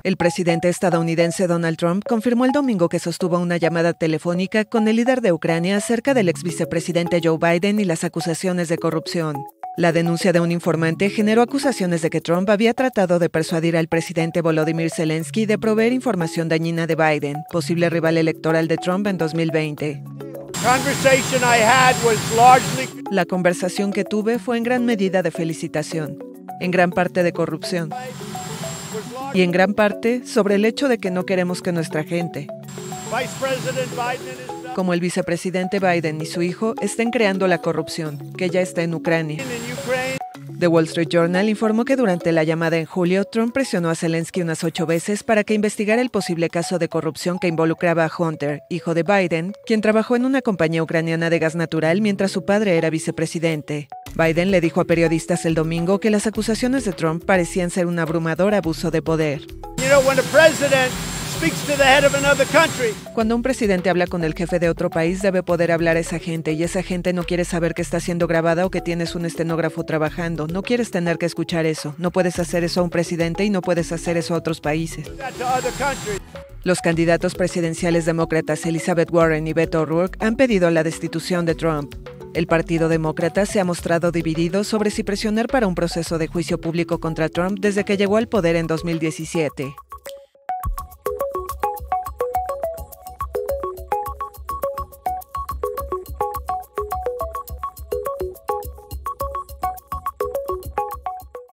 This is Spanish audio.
El presidente estadounidense Donald Trump confirmó el domingo que sostuvo una llamada telefónica con el líder de Ucrania acerca del ex vicepresidente Joe Biden y las acusaciones de corrupción. La denuncia de un informante generó acusaciones de que Trump había tratado de persuadir al presidente Volodymyr Zelensky de proveer información dañina de Biden, posible rival electoral de Trump en 2020. La conversación que tuve fue en gran medida de felicitación, en gran parte de corrupción, y en gran parte sobre el hecho de que no queremos que nuestra gente, como el vicepresidente Biden y su hijo, estén creando la corrupción, que ya está en Ucrania. The Wall Street Journal informó que durante la llamada en julio, Trump presionó a Zelensky unas 8 veces para que investigara el posible caso de corrupción que involucraba a Hunter, hijo de Biden, quien trabajó en una compañía ucraniana de gas natural mientras su padre era vicepresidente. Biden le dijo a periodistas el domingo que las acusaciones de Trump parecían ser un abrumador abuso de poder. Cuando un presidente habla con el jefe de otro país, debe poder hablar a esa gente, y esa gente no quiere saber que está siendo grabada o que tienes un estenógrafo trabajando. No quieres tener que escuchar eso. No puedes hacer eso a un presidente y no puedes hacer eso a otros países. Los candidatos presidenciales demócratas Elizabeth Warren y Beto O'Rourke han pedido la destitución de Trump. El Partido Demócrata se ha mostrado dividido sobre si presionar para un proceso de juicio público contra Trump desde que llegó al poder en 2017.